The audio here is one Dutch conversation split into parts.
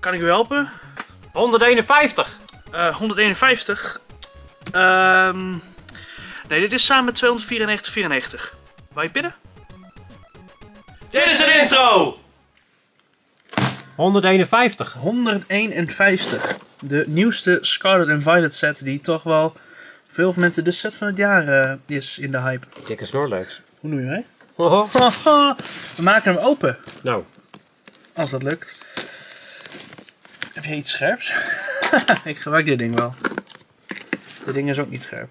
kan ik u helpen? 151. 151. Nee, dit is samen met 294,94. Wou je pinnen? Dit is een intro! 151. 151. De nieuwste Scarlet and Violet set die toch wel veel mensen de set van het jaar is in de hype. Dikke Snorlax. Hoe noem je mij? Hoho. We maken hem open. Nou. Als dat lukt. Heb je iets scherps? Ik gebruik dit ding wel. Dit ding is ook niet scherp.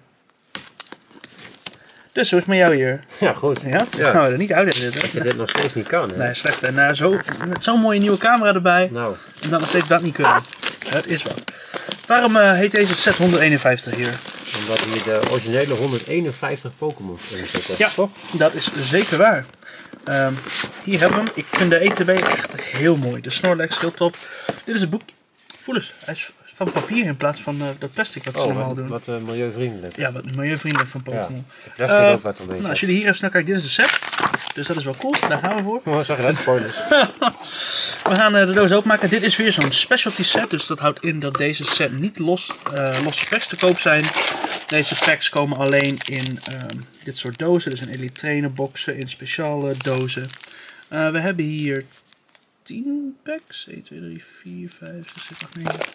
Dus hoe is het met jou hier? Ja, goed. Ja? Dan gaan we er niet uit zitten. Dat je dit nog steeds niet kan, hè? Nee, slecht. En met zo'n mooie nieuwe camera erbij. Nou. En dan nog steeds dat niet kunnen. Het is wat. Waarom heet deze set 151 hier? Omdat hier de originele 151 Pokémon in zitten. Ja, toch? Dat is zeker waar. Hier hebben we hem. Ik vind de ETB echt heel mooi. De Snorlax, heel top. Dit is een boek. Voel eens. Hij is van papier in plaats van dat plastic wat ze normaal doen. Wat milieuvriendelijk. Ja, wat milieuvriendelijk van Pokémon. Ja, plastic ook wat een beetje. Nou, als jullie hier even snel kijken, dit is de set. Dus dat is wel cool. Daar gaan we voor. Oh, zag je dat? Spoilers. We gaan de doos openmaken. Dit is weer zo'n specialty set. Dus dat houdt in dat deze set niet losse packs te koop zijn. Deze packs komen alleen in dit soort dozen. Dus in Elite Trainer boxen, in speciale dozen. We hebben hier 10 packs. 1, 2, 3, 4, 5, 6, 7, 8, 9.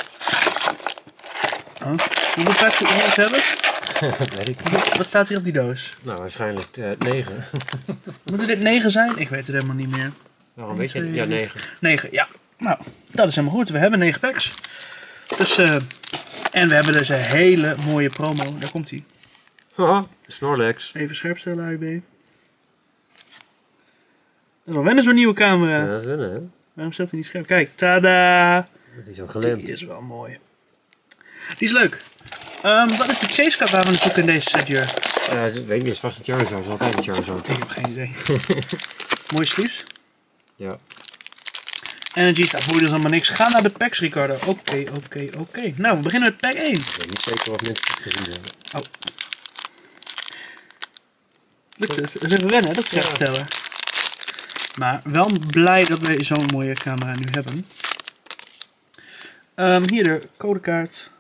Hoeveel packs moeten we hebben? Weet ik niet. Wat staat hier op die doos? Nou, waarschijnlijk 9. Moeten dit 9 zijn? Ik weet het helemaal niet meer. Nou, weet je? Ja, 9. 9, ja. Nou, dat is helemaal goed. We hebben 9 packs. Dus, en we hebben dus een hele mooie promo. Daar komt hij. Haha, Snorlax. Even scherp stellen, AUB. Dat is wel wennen zo'n nieuwe camera. Ja, dat is winnen, hè? Waarom staat hij niet scherp? Kijk, tada! Dat is zo gelimd. Die is wel mooi. Die is leuk. Wat is de chase card waar we naartoe in deze set, Jur? Ik weet niet, het is vast een Charizard. Het is altijd een Charizard. Ik heb geen idee. Mooie sleeves. Ja. Energy staat voor, dus allemaal niks. Ga naar de packs, Ricardo. Oké. Nou, we beginnen met pack 1. Ik weet niet zeker of mensen het gezien hebben. Oh. Lukt het? Dat is even wennen, dat scherp stellen. Maar wel blij dat we zo'n mooie camera nu hebben. Hier de codekaart.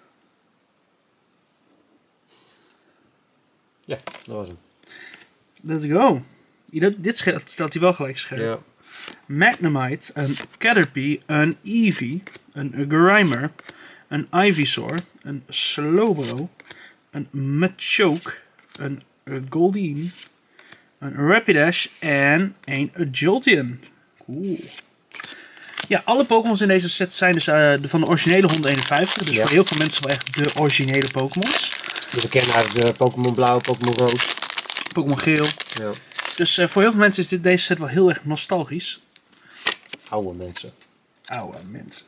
Ja, dat was hem. Let's go. Dit stelt hij wel gelijk scherp. Ja. Magnemite, een Caterpie, een Eevee, een Grimer, een Ivysaur, een Slowbro, een Machoke, een Goldeen, een Rapidash en een Jolteon. Cool. Ja, alle Pokémons in deze set zijn dus van de originele 151. Dus voor heel veel mensen wel echt de originele Pokémons. Dus we kennen eigenlijk de Pokémon Blauw, Pokémon Rood. Pokémon Geel. Ja. Dus voor heel veel mensen is deze set wel heel erg nostalgisch. Oude mensen. Oude mensen.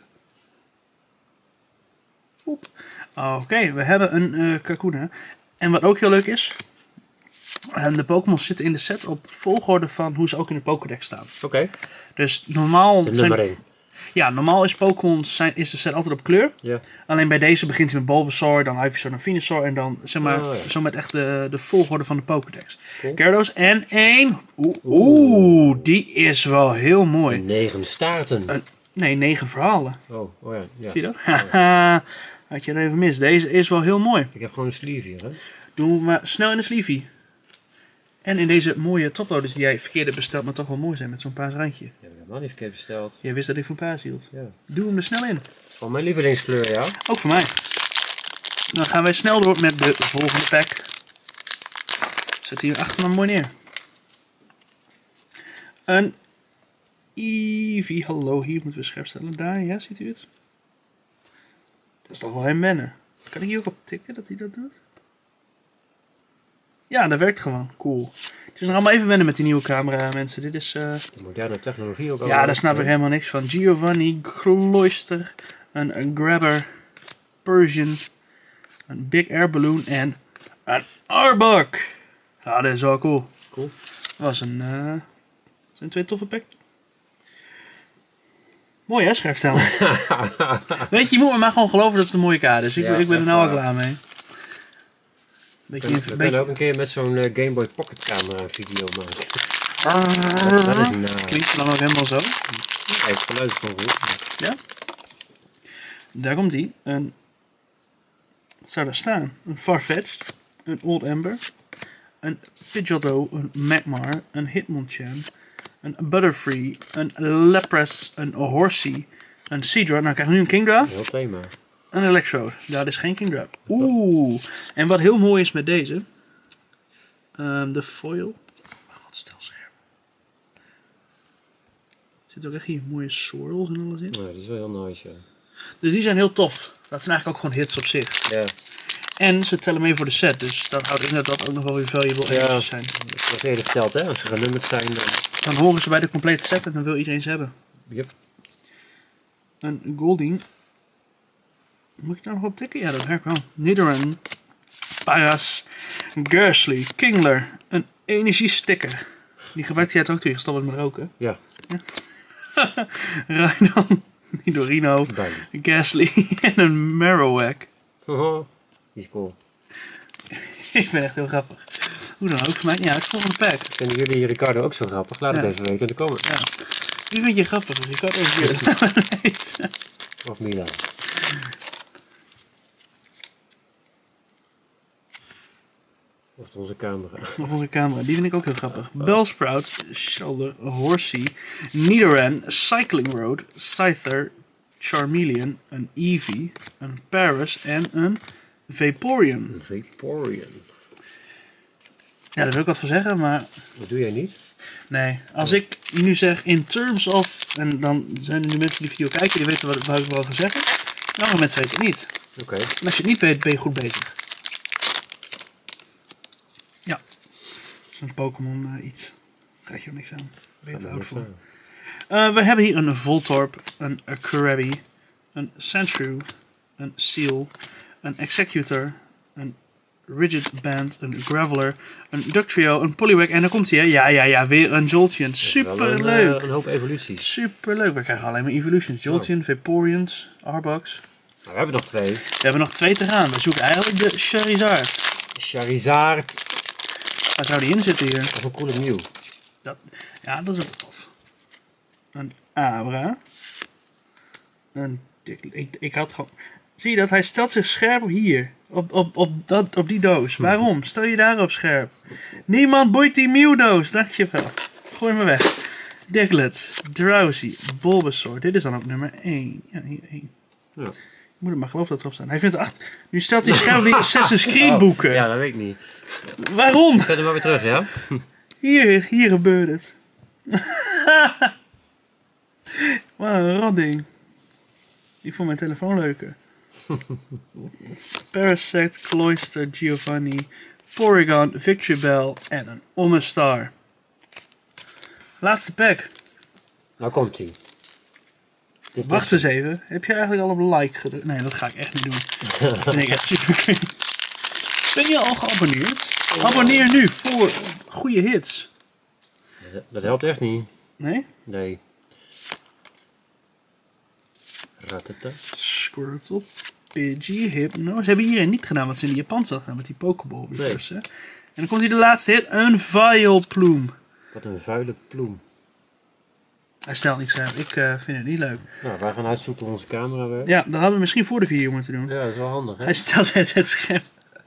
Oké, we hebben een Kakuna. En wat ook heel leuk is, de Pokémon zitten in de set op volgorde van hoe ze ook in de Pokédex staan. Oké. Dus normaal De nummering. Ja, normaal is Pokémon is de set altijd op kleur. Ja. Alleen bij deze begint hij met Bulbasaur, dan Ivysaur, dan Venusaur en dan zeg maar zo met echt de volgorde van de Pokédex. Cool. Gyarados en één. Oeh, die is wel heel mooi. 9 staarten. Nee, 9 verhalen. Oh ja. Ja. Zie je dat? Haha, had je er even mis. Deze is wel heel mooi. Ik heb gewoon een sleeve hier, hè? Doen we maar snel in de sleevie. En in deze mooie toploaders die jij verkeerd hebt besteld, maar toch wel mooi zijn met zo'n paars randje. Ja, ik heb helemaal niet verkeerd besteld. Jij wist dat ik van paars hield. Ja. Doe hem er snel in. Van mijn lievelingskleur, ja. Ook voor mij. Dan gaan wij snel door met de volgende pack. Zet hier achter maar mooi neer. Een Eevee. Hallo, hier moeten we scherp stellen. Daar, ja, ziet u het? Dat is toch wel hem wennen. Kan ik hier ook op tikken dat hij dat doet? Ja, dat werkt gewoon. Cool. Het is nog allemaal even wennen met die nieuwe camera, mensen. Dit is... De moderne technologie ook. Ja, daar snap ik helemaal niks van. Giovanni, Cloyster, een Grabber, Persian, een Big Air Balloon en een Arbok. Ja, dat is wel cool. Cool. Dat was zijn 2 toffe pack. Mooi hè, scherp stellen. Weet je, je moet me maar gewoon geloven dat het een mooie kaart is. Ik ben er nou al klaar mee. We kunnen ook een keer met zo'n Game Boy Pocket camera een video maken. Dat is Klinkt dan ook helemaal zo? Ja, het geluid is gewoon goed. Ja? Daar komt die. Wat zou daar staan? Een Farfetch'd, een Old Ember, een Pidgeotto, een Magmar, een Hitmonchan, een Butterfree, een Lapras, een Horsey, een Seadra. Nou, krijgen we nu een Kingdra. Heel thema. Een Electrode. Ja, dat is geen Kingdra. Oeh. En wat heel mooi is met deze. De foil. Oh god, stel scherp. Er zitten ook echt hier mooie swirls en alles in. Ja, dat is wel heel nice, ja. Dus die zijn heel tof. Dat zijn eigenlijk ook gewoon hits op zich. Ja. En ze tellen mee voor de set. Dus dat houdt in dat dat ook nog wel weer valuable items zijn. Dat is eerder verteld, hè. Als ze genummerd zijn, Dan horen ze bij de complete set en dan wil iedereen ze hebben. Yep. Een Goldeen. Moet ik daar nog op tikken? Ja, dat werkt wel. Nidoran. Paras. Gursley. Kingler. Een energiesticker. Die gebruikt hij het ook toen je gestopt bent met roken. Ja. Rhydon. Nidorino. Gastly. En een Marowak. Die is cool. Ik ben echt heel grappig. Hoe dan ook, maakt niet uit. Volgende pack. Vinden jullie Ricardo ook zo grappig? Laat het even weten in de comments. Ja. Wie vind je grappig? Dus ik kan ook weten. Of Mila. Of onze camera. Of onze camera, die vind ik ook heel grappig. Bellsprout, Shellder, Horsey, Nidoran, Cycling Road, Scyther, Charmeleon, een Eevee, een Paras en een Vaporeon. Vaporeon. Ja, daar wil ik wat voor zeggen, maar... Dat doe jij niet? Nee, als ik nu zeg in terms of... En dan zijn er nu mensen die video kijken, die weten wat ik wil gaan zeggen. En andere mensen weten het niet. Oké. En als je het niet weet, ben je goed bezig. Ja. Dat is een Pokémon iets. Gaat je er niks aan. Ben je te oud voor. We hebben hier een Voltorb, een Krabby, een Sandshrew, een Seal, een Executor, een Rigid Band, een Graveler, een Ductrio, een Poliwag en dan komt hij, ja, weer een Jolteon. Super leuk. Een hoop evoluties. Super leuk. We krijgen alleen maar evolutions. Jolteon, Vaporeons, Arbok. Nou, we hebben nog 2. We hebben nog 2 te gaan. We zoeken eigenlijk de Charizard. Charizard. Waar zou die in zitten hier? Of een coole Mew. Ja, dat is ook tof. Een Abra. Ik had gewoon... Zie je dat? Hij stelt zich scherp hier. Op die doos. Waarom? Stel je daarop scherp. Niemand boeit die Mew-doos. Dankjewel. Gooi me weg. Diglett. Drowsy. Bulbasaur. Dit is dan ook nummer 1. Ja, hier 1. Ja. Ik moet er maar geloven dat erop staan. Hij vindt 8. Nu stelt hij scherp die Assassin's Creed boeken. Oh, ja, dat weet ik niet. Waarom? Zet hem maar weer terug, ja? Hier gebeurt het. Wat een rodding. Ik vond mijn telefoon leuker. Parasect, Cloyster, Giovanni, Porygon, Victreebel en een Omastar. Laatste pack. Nou komt ie. Wacht eens even. Heb je eigenlijk al op like gedrukt? Nee, dat ga ik echt niet doen. Dat vind ik echt super cringe. Ben je al geabonneerd? Abonneer nu voor goede hits. Dat helpt echt niet. Nee? Nee. Ratata. Squirtle, Pidgey, Hypno. Ze hebben hierin niet gedaan wat ze in de Japan zat gaan met die Pokéball reverse. En dan komt hier de laatste hit. Een Vileplume. Wat een vuile ploem. Hij stelt niet scherp. Ik vind het niet leuk. Nou, wij gaan uitzoeken hoe onze camera werkt. Ja, dat hadden we misschien voor de video moeten doen. Ja, dat is wel handig, hè? Hij stelt het scherp.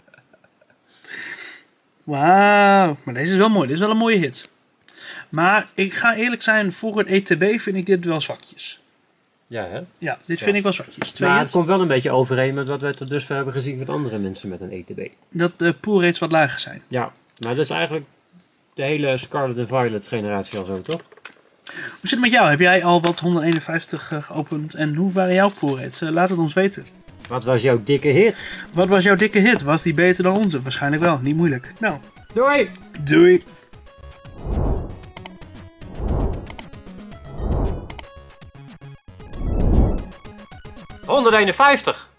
Wauw. Maar deze is wel mooi. Dit is wel een mooie hit. Maar ik ga eerlijk zijn. Voor het ETB vind ik dit wel zwakjes. Ja, hè? Ja, dit vind ik wel zwakjes. Maar het komt wel een beetje overeen met wat we tot dusver hebben gezien met andere mensen met een ETB. Dat de pool rates wat lager zijn. Ja, maar dat is eigenlijk de hele Scarlet en Violet generatie al zo, toch? Hoe zit het met jou? Heb jij al wat 151 geopend? En hoe waren jouw pool rates? Laat het ons weten. Wat was jouw dikke hit? Wat was jouw dikke hit? Was die beter dan onze? Waarschijnlijk wel. Niet moeilijk. Nou. Doei! Doei! $151!